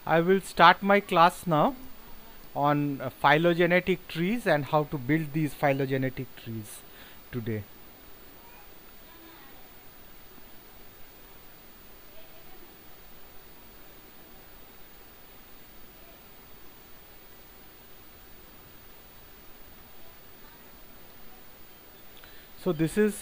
I will start my class now on phylogenetic trees and how to build these phylogenetic trees today. So this is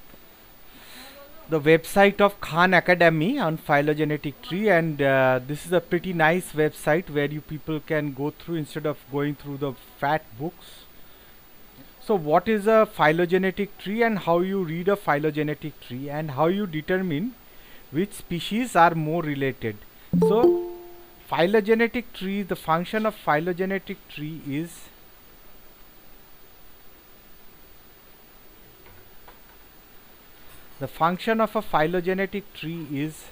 the website of Khan Academy on phylogenetic tree, and this is a pretty nice website where you people can go through instead of going through the fat books. So what is a phylogenetic tree and how you read a phylogenetic tree and how you determine which species are more related. So phylogenetic tree, the function of phylogenetic tree is the function of a phylogenetic tree is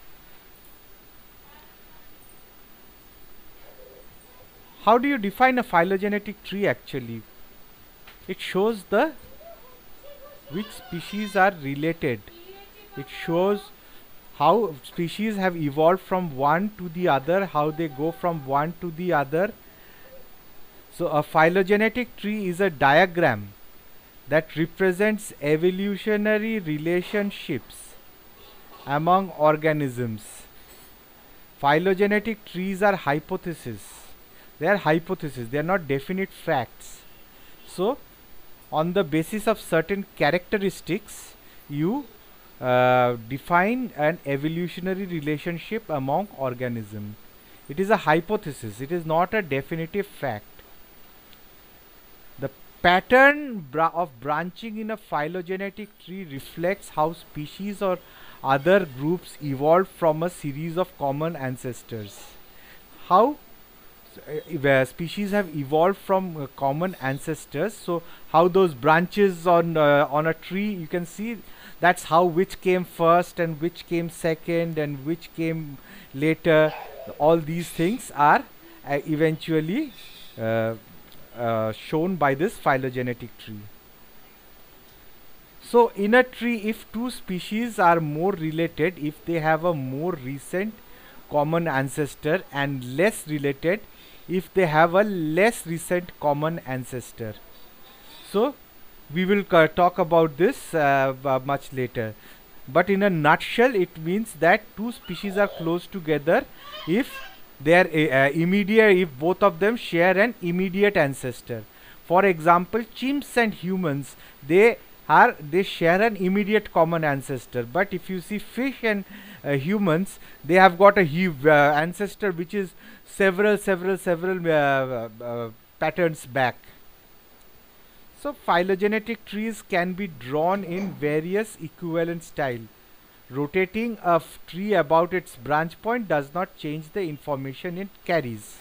how do you define a phylogenetic tree actually? It shows the which species are related. It shows how species have evolved from one to the other, how they go from one to the other. So a phylogenetic tree is a diagram that represents evolutionary relationships among organisms. Phylogenetic trees are hypotheses. They are hypotheses, they are not definite facts. So on the basis of certain characteristics, you define an evolutionary relationship among organisms. It is a hypothesis, it is not a definitive fact. The pattern of branching in a phylogenetic tree reflects how species or other groups evolved from a series of common ancestors. How where species have evolved from common ancestors. So how those branches on a tree, you can see that's how which came first and which came second and which came later. All these things are eventually shown by this phylogenetic tree. So in a tree, if two species are more related, if they have a more recent common ancestor, and less related if they have a less recent common ancestor. So we will talk about this much later, but in a nutshell it means that two species are close together if they are immediate, if both of them share an immediate ancestor. For example, chimps and humans, they share an immediate common ancestor, but if you see fish and humans, they have got a ancestor which is several patterns back. So phylogenetic trees can be drawn in various equivalent style. Rotating a tree about its branch point does not change the information it carries.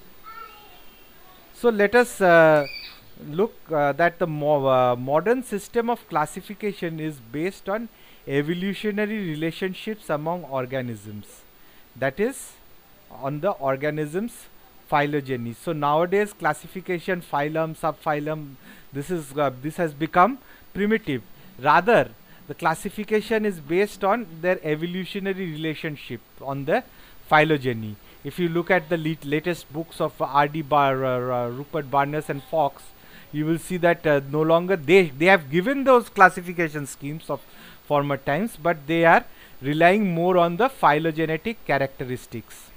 So let us look that the modern system of classification is based on evolutionary relationships among organisms, that is on the organisms phylogeny. So nowadays classification, phylum, subphylum, this has become primitive. Rather the classification is based on their evolutionary relationship on the phylogeny. If you look at the latest books of R.D. Rupert Barnes and Fox, you will see that no longer they have given those classification schemes of former times, but they are relying more on the phylogenetic characteristics.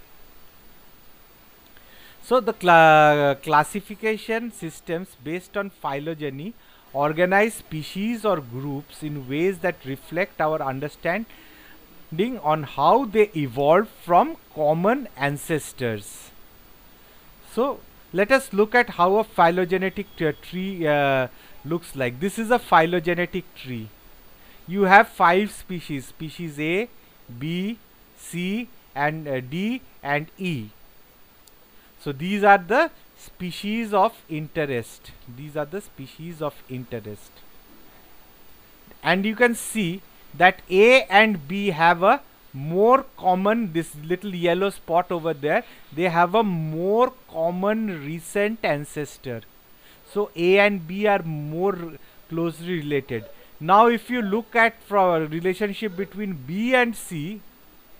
So the classification systems based on phylogeny organize species or groups in ways that reflect our understanding on how they evolved from common ancestors. So let us look at how a phylogenetic tree looks like. This is a phylogenetic tree. You have 5 species, species A, B, C and D and E. So these are the species of interest. These are the species of interest. And you can see that A and B have a more common, this little yellow spot over there, they have a more common recent ancestor. So A and B are more closely related. Now if you look at from a relationship between B and C,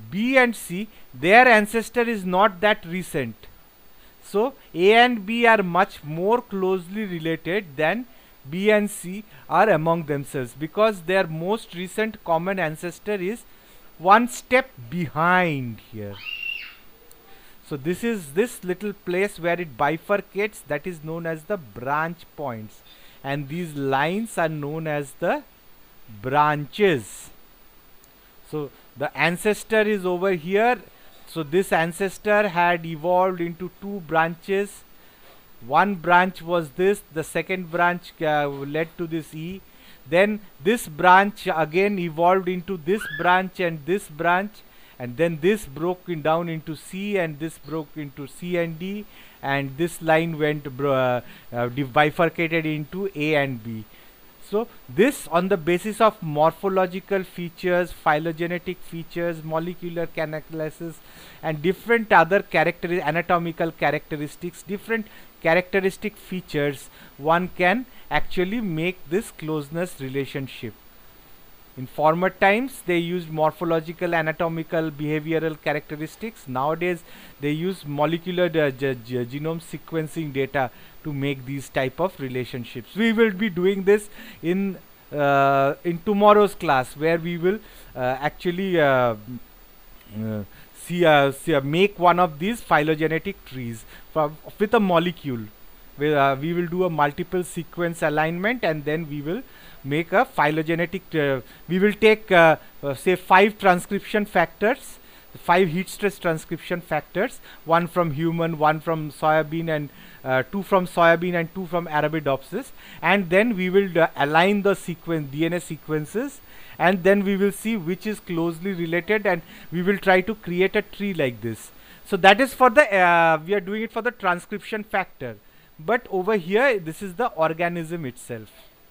B and C, their ancestor is not that recent. So A and B are much more closely related than B and C are among themselves, because their most recent common ancestor is one step behind here. So this is this little place where it bifurcates, that is known as the branch points, and these lines are known as the branches. So the ancestor is over here. So this ancestor had evolved into two branches. One branch was this, the second branch led to this E. Then this branch again evolved into this branch and this branch, and then this broke down into C, and this broke into C and D, and this line went bifurcated into A and B. So this, on the basis of morphological features, phylogenetic features, molecular analysis, and different other anatomical characteristics, different characteristic features, one can actually make this closeness relationship. In former times they used morphological, anatomical, behavioral characteristics. Nowadays they use molecular genome sequencing data to make these type of relationships. We will be doing this in tomorrow's class, where we will actually make one of these phylogenetic trees with a molecule. We will do a multiple sequence alignment, and then we will make a phylogenetic we will take say 5 transcription factors, 5 heat stress transcription factors, one from human, one from soybean, and 2 from soybean and 2 from Arabidopsis, and then we will align the DNA sequences, and then we will see which is closely related, and we will try to create a tree like this. So that is for the we are doing it for the transcription factor, but over here this is the organism itself.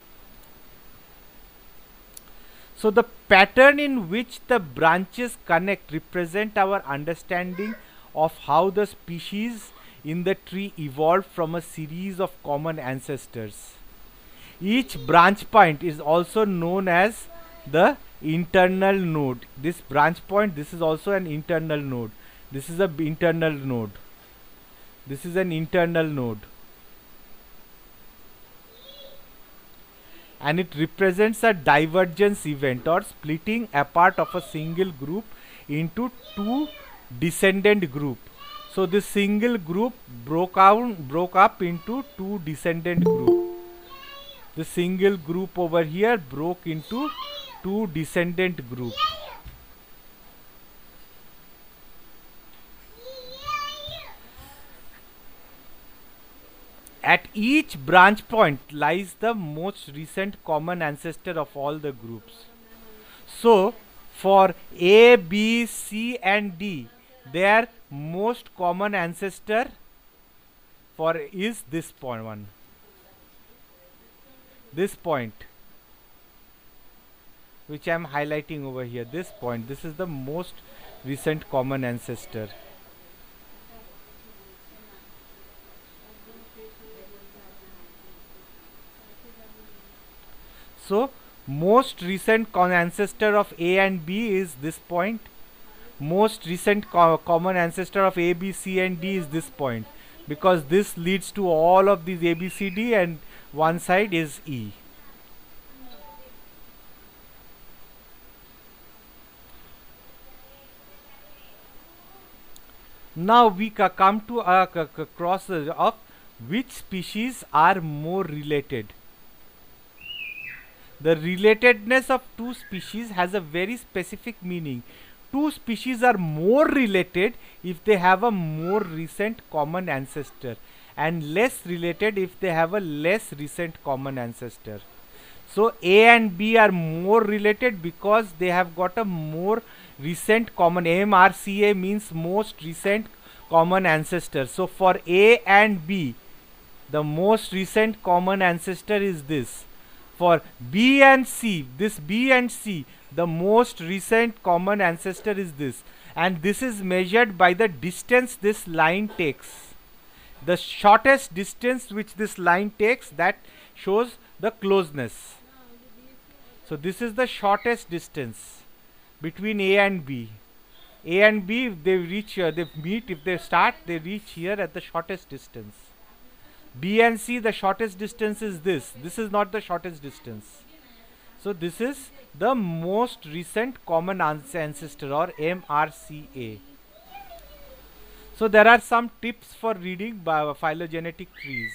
So the pattern in which the branches connect represent our understanding of how the species in the tree evolved from a series of common ancestors. Each branch point is also known as the internal node. This branch point, this is also an internal node. This is an internal node. This is an internal node. And it represents a divergence event, or splitting apart of a single group into two descendant group. So this single group broke up into two descendant group. The single group over here broke into two descendant group. At each branch point lies the most recent common ancestor of all the groups. So for A, B, C and D, their most common ancestor for is this point one. This point, which I am highlighting over here, this point, this is the most recent common ancestor. So most recent ancestor of A and B is this point. Most recent common ancestor of A, B, C and D is this point, because this leads to all of these A, B, C, D, and one side is E. Now we come to a cross of which species are more related. The relatedness of two species has a very specific meaning. Two species are more related if they have a more recent common ancestor, and less related if they have a less recent common ancestor. So A and B are more related because they have got a more recent common. MRCA means most recent common ancestor. So for A and B, the most recent common ancestor is this. For B and C, this B and C, the most recent common ancestor is this, and this is measured by the distance this line takes. The shortest distance which this line takes, that shows the closeness. So this is the shortest distance between A and B. A and B, they reach, they meet, if they start, they reach here at the shortest distance. B and C, the shortest distance is this. This is not the shortest distance. So this is the most recent common ancestor, or MRCA. So there are some tips for reading phylogenetic trees.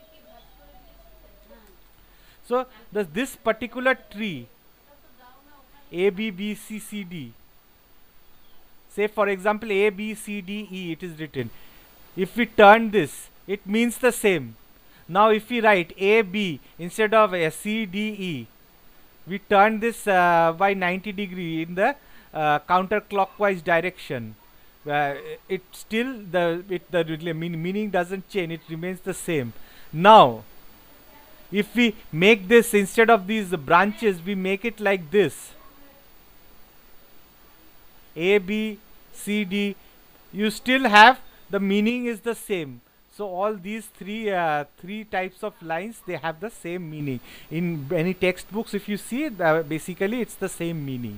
So this particular tree, A, B, B, C, C, D. Say for example A, B, C, D, E, it is written. If we turn this, it means the same. Now if we write A, B instead of C, D, E, we turn this by 90 degree in the counterclockwise direction. It still, the meaning doesn't change, it remains the same. Now if we make this, instead of these branches, we make it like this, A, B, C, D, you still have, the meaning is the same. So all these three types of lines, they have the same meaning. In any textbooks, if you see, basically it's the same meaning.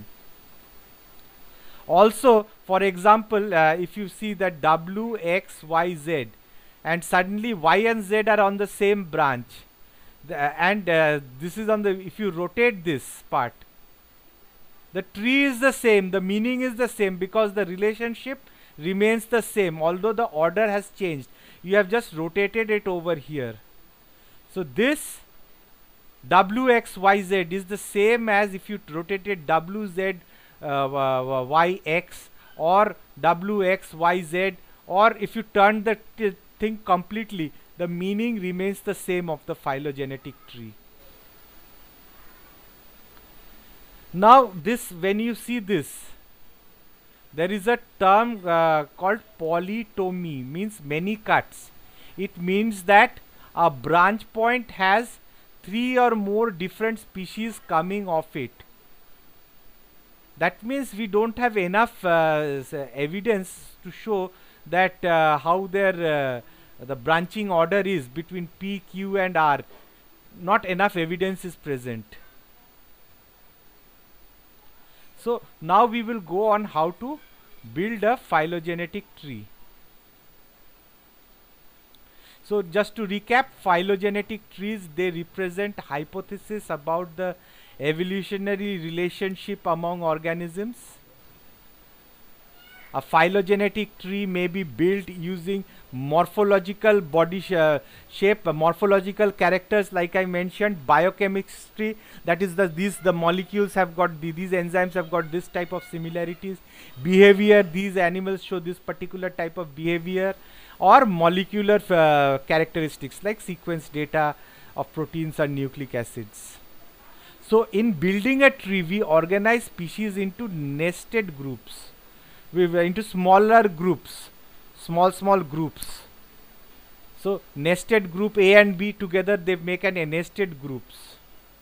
Also, for example, if you see that W, X, Y, Z, and suddenly Y and Z are on the same branch, this is on the, if you rotate this part, the tree is the same, the meaning is the same, because the relationship remains the same, although the order has changed. You have just rotated it over here. So this WXYZ is the same as if you rotated WZ YX, or WXYZ, or if you turn the thing completely, the meaning remains the same of the phylogenetic tree. Now this, when you see this, there is a term called polytomy, means many cuts. It means that a branch point has 3 or more different species coming off it. That means we don't have enough evidence to show that how their the branching order is between P, Q and R. Not enough evidence is present. So now we will go on how to build a phylogenetic tree. So just to recap, phylogenetic trees, they represent hypotheses about the evolutionary relationship among organisms. A phylogenetic tree may be built using morphological body shape, morphological characters, like I mentioned, biochemistry, that is the molecules have got these enzymes have got this type of similarities. Behavior, these animals show this particular type of behavior, or molecular characteristics like sequence data of proteins and nucleic acids. So in building a tree, we organize species into nested groups, into smaller groups, small groups. So nested group A and B together, they make a nested groups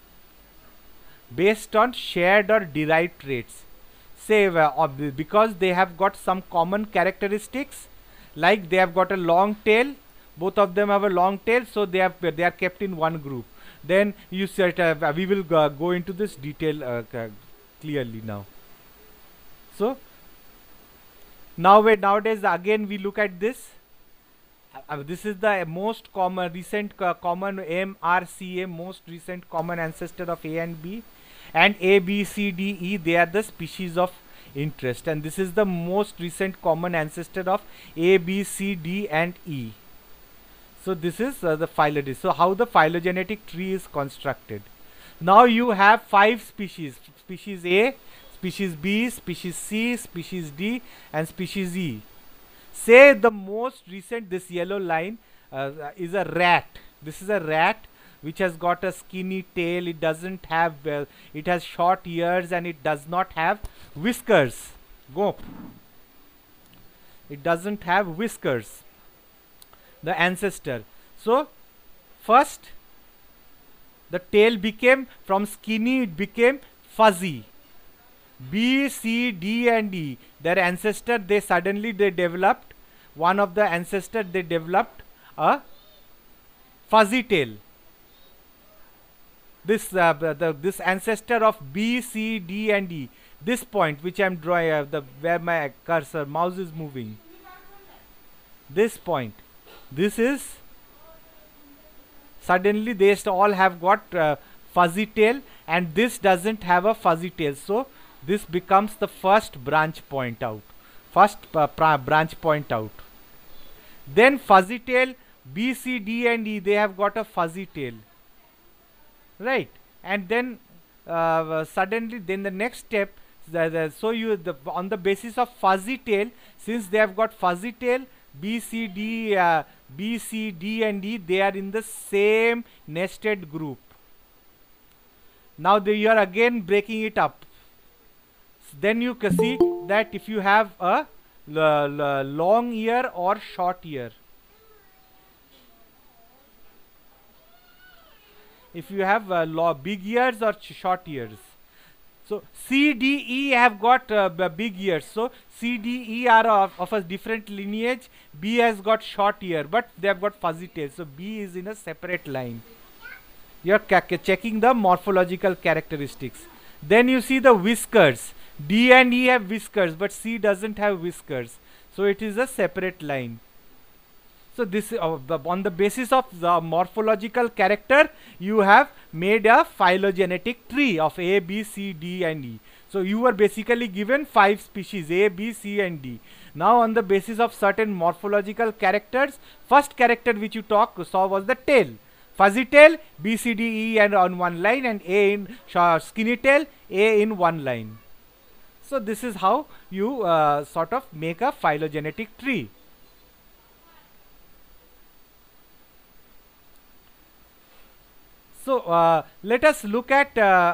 based on shared or derived traits. Say because they have got some common characteristics, like they have got a long tail, both of them have a long tail, so they are kept in one group. Then you said we will go into this detail clearly now. So nowadays again we look at this. This is the most common recent common MRCA, most recent common ancestor of A and B, and A, B, C, D, E, they are the species of interest, and this is the most recent common ancestor of A, B, C, D and E. So this is the phylogenetic. So how the phylogenetic tree is constructed. Now you have 5 species: species A, species B, species C, species D and species E. Say the most recent, this yellow line is a rat. This is a rat which has got a skinny tail. It doesn't have it has short ears and it does not have whiskers. It doesn't have whiskers, the ancestor. So first the tail became, from skinny it became fuzzy. B, C, D and E, their ancestor, they developed, one of the ancestor, they developed a fuzzy tail. This this ancestor of B, C, D and E, this point which I'm drawing, where my cursor mouse is moving, this point, this is, suddenly they all have got fuzzy tail, and this doesn't have a fuzzy tail, so this becomes the first branch point out, branch point out. Then fuzzy tail, B, C, D and E, they have got a fuzzy tail, right? And then suddenly, then the next step, so you, on the basis of fuzzy tail, since they have got fuzzy tail, B, C, D, B, C, D and E, they are in the same nested group. Now you are again breaking it up. Then you can see that if you have a long ear or short ear, if you have big ears or short ears, so C, D, E have got big ears, so C, D, E are of a different lineage. B has got short ear, but they have got fuzzy tail, so B is in a separate line. You are checking the morphological characteristics. Then you see the whiskers. D and E have whiskers, but C doesn't have whiskers, so it is a separate line. So this on the basis of the morphological character, you have made a phylogenetic tree of A, B, C, D and E. So you were basically given 5 species, A, B, C and D. Now on the basis of certain morphological characters, first character which you saw was the tail. Fuzzy tail, B, C, D, E and on one line, and A in skinny tail, A in one line. So this is how you sort of make a phylogenetic tree. So let us look at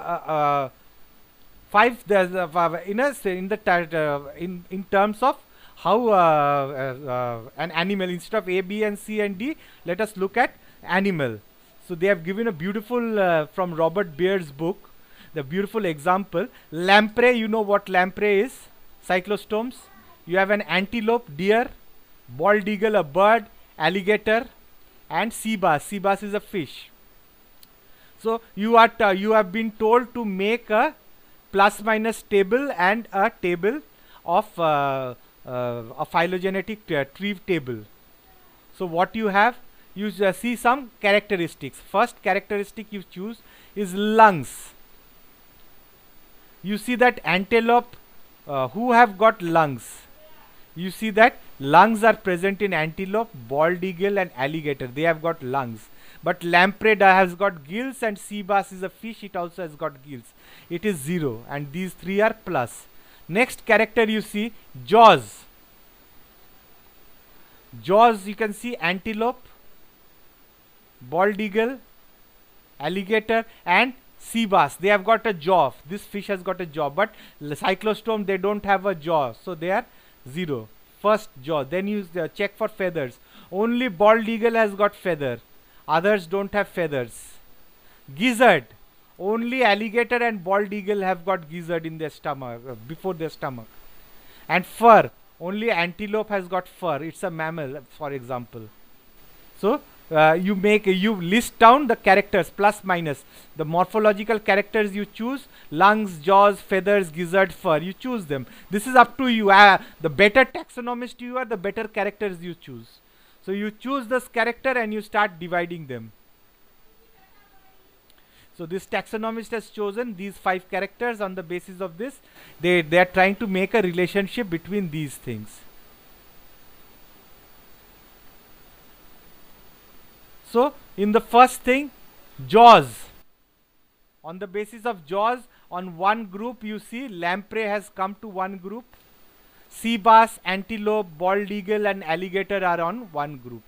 in terms of how an animal, instead of A, B and C and D, let us look at animal. So they have given a beautiful from Robert Beard's book, the beautiful example. Lamprey, you know what lamprey is? Cyclostomes. You have an antelope, deer, bald eagle, a bird, alligator, and sea bass. Sea bass is a fish. So you have been told to make a plus minus table and a table of a phylogenetic tree table. So what you have, you see some characteristics. First characteristic you choose is lungs. You see that antelope who have got lungs. You see that lungs are present in antelope, bald eagle and alligator. They have got lungs. But lamprey has got gills, and sea bass is a fish, it also has got gills. It is 0, and these 3 are plus. Next character you see, jaws. Jaws, you can see antelope, bald eagle, alligator and sea bass. They have got a jaw. This fish has got a jaw, but cyclostome, they don't have a jaw, so they are 0. First jaw. Then you check for feathers. Only bald eagle has got feather. Others don't have feathers. Gizzard. Only alligator and bald eagle have got gizzard in their stomach, before their stomach. And fur. Only antelope has got fur. It's a mammal, for example. So you list down the characters plus minus. The morphological characters you choose: lungs, jaws, feathers, gizzard, fur. You choose them. This is up to you. The better taxonomist you are, the better characters you choose. So you choose this character and you start dividing them. So this taxonomist has chosen these 5 characters. On the basis of this, they are trying to make a relationship between these things. So in the first thing, jaws. On the basis of jaws, on one group you see lamprey has come to one group. Sea bass, antelope, bald eagle and alligator are on one group.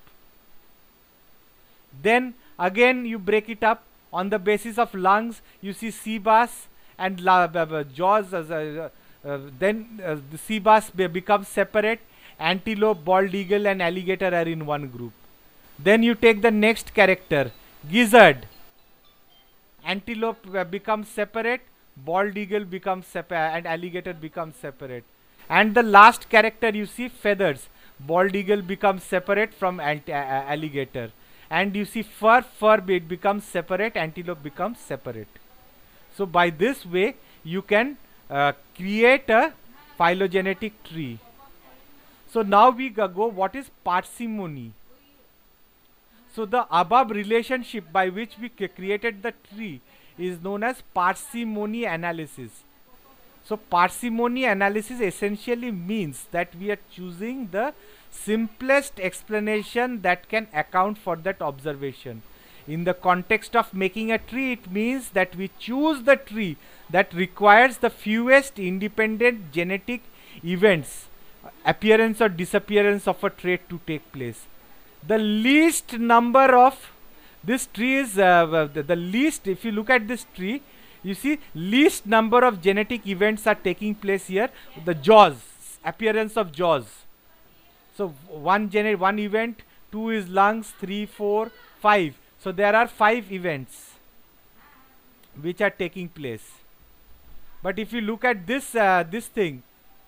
Then again you break it up. On the basis of lungs, you see sea bass and jaws. Then the sea bass becomes separate. Antelope, bald eagle and alligator are in one group. Then you take the next character, gizzard. Antelope becomes separate. Bald eagle becomes separate and alligator becomes separate. And the last character you see, feathers. Bald eagle becomes separate from alligator. And you see fur, it becomes separate, antelope becomes separate. So by this way, you can create a phylogenetic tree. So now we go what is parsimony. So the above relationship by which we created the tree is known as parsimony analysis. So parsimony analysis essentially means that we are choosing the simplest explanation that can account for that observation. In the context of making a tree, it means that we choose the tree that requires the fewest independent genetic events, appearance or disappearance of a trait to take place. The least number of this tree is the least, if you look at this tree, you see least number of genetic events are taking place here. The jaws, appearance of jaws. So one event, 2 is lungs, 3, 4, 5. So there are 5 events which are taking place. But if you look at this this thing,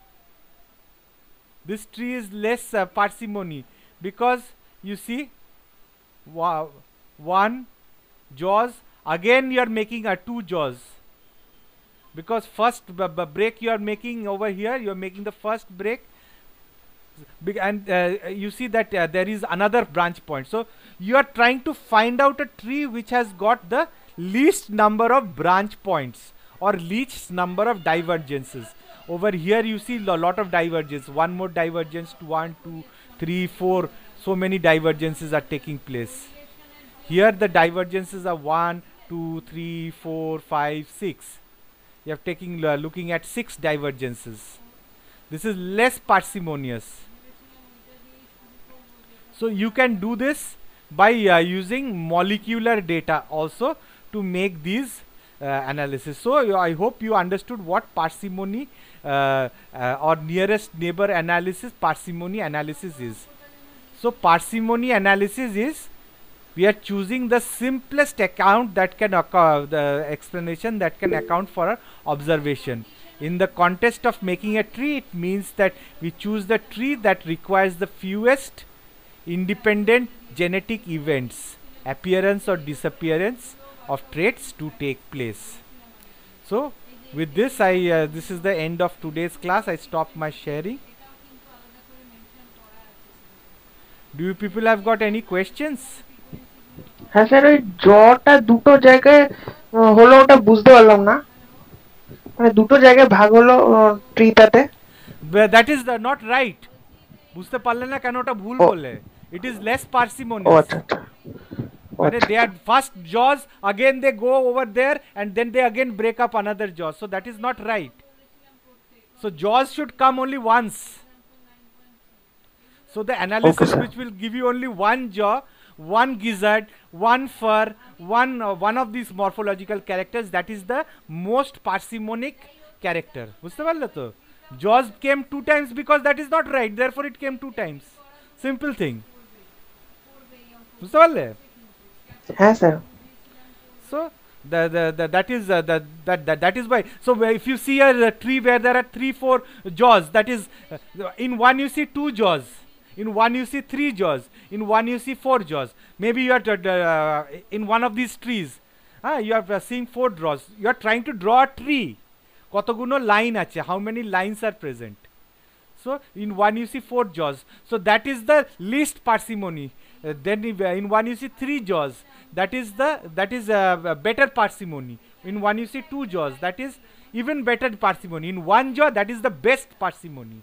this tree is less parsimony, because you see one jaws, again you are making a 2 jaws, because first break you are making over here, you are making the first break, and you see that there is another branch point. So you are trying to find out a tree which has got the least number of branch points or least number of divergences. Over here you see a lot of divergence, one more divergence, 1, 2, 3, 4, so many divergences are taking place. Here the divergences are 1, 2, 3, 4, 5, 6. You are taking looking at 6 divergences. This is less parsimonious. So you can do this by using molecular data also to make these analysis. So I hope you understood what parsimony or nearest neighbor analysis, parsimony analysis is. So parsimony analysis is, we are choosing the simplest account that can the explanation that can account for our observation. In the context of making a tree, it means that we choose the tree that requires the fewest independent genetic events, appearance or disappearance of traits to take place. So with this this is the end of today's class. I stop my sharing. Do you people have got any questions? হ্যাঁ sir, ওই জটা দুটো জায়গায় হলো, ওটা বুঝতে পারলাম না, মানে দুটো জায়গায় ভাগ হলো ট্রিটাতে। That is not right. বুঝতে পারলে না কেন, ওটা ভুল বলে। It is less parsimonious. আচ্ছা আচ্ছা। They are first jaws, again they go over there and then they again break up another jaw. So that is not right. So jaws should come only once. So the analysis which will give you only one jaw, one gizzard, one fur, one of these morphological characters, that is the most parsimonic character. বুঝতে পারলে তো? Jaws came 2 times because that is not right, therefore it came 2 times. Simple thing. বুঝতে পারলে? হ্যাঁ sir. So that is why. So if you see a tree where there are 3, 4 jaws, that is in one you see 2 jaws, in one you see 3 jaws, in one you see 4 jaws. Maybe you are in one of these trees, you are seeing 4 jaws. You are trying to draw a tree. কতগুলো line আছে, how many lines are present? So in one you see 4 jaws, so that is the least parsimony. Then in one you see 3 jaws, that is better parsimony. In one you see 2 jaws, that is even better parsimony. In one jaw, that is the best parsimony.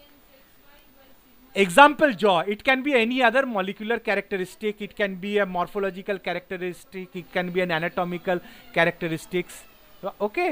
Example jaw, it can be any other molecular characteristic, it can be a morphological characteristic, it can be an anatomical characteristics. Okay,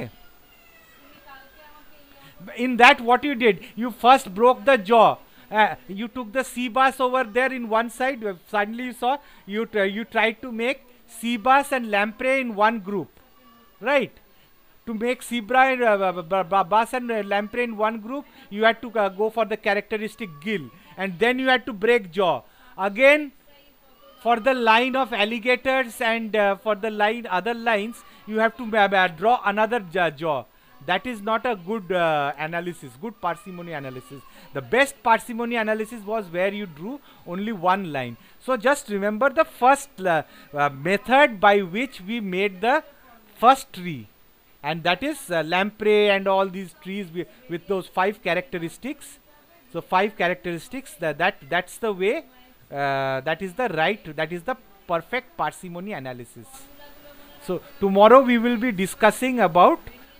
in that what you did, you first broke the jaw, you took the cebus over there in one side, suddenly you saw you tried to make cebus and lamprey in one group, right? To make zebra and bus and lamprey in one group, you had to go for the characteristic gill, and then you had to break jaw. Again, for the line of alligators and for the line other lines, you have to draw another jaw. That is not a good analysis, good parsimony analysis. The best parsimony analysis was where you drew only one line. So just remember the first method by which we made the first tree, and that is lamprey and all these trees with those 5 characteristics. So 5 characteristics, that's the way, that is the perfect parsimony analysis. So tomorrow we will be discussing about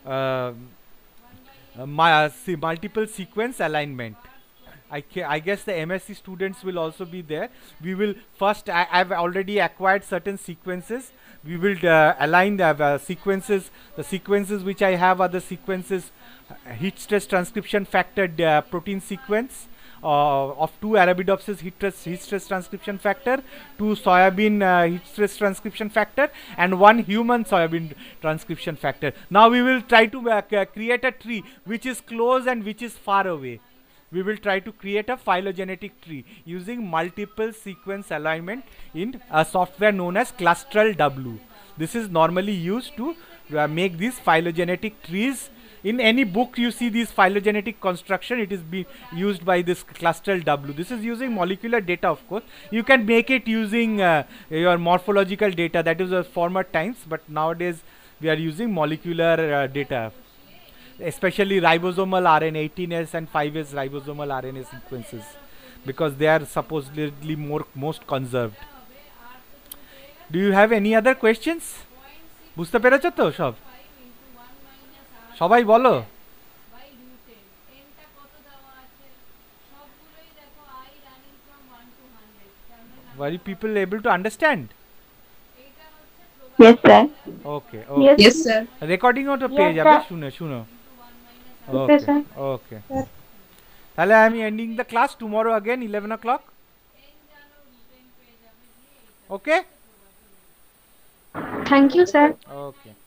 multiple sequence alignment. I guess the MSc students will also be there. We will first, I've already acquired certain sequences. We will align the sequences. The sequences which I have are the sequences heat stress transcription factor protein sequence of 2 Arabidopsis heat stress transcription factor, 2 soybean heat stress transcription factor, and 1 human soybean transcription factor. Now we will try to create a tree which is close and which is far away. We will try to create a phylogenetic tree using multiple sequence alignment in a software known as ClustralW. This is normally used to make these phylogenetic trees. In any book you see this phylogenetic construction, it is used by this ClustralW. This is using molecular data, of course. You can make it using your morphological data, that is former times, but nowadays we are using molecular data, especially ribosomal RNA, 18S and 5S ribosomal RNA sequences, because they are supposedly most conserved. Do you have any other questions? বুঝতে পেরেছো তো সব? সবাই বলো। Were you people able to understand? Yes, sir. Okay. Yes, sir. Recording on the page, Yes, abe sir. শুনো। Okay, sir. Okay. তাহলে I am ending the class. Tomorrow again 11 o'clock. Okay? Thank you, sir. Okay.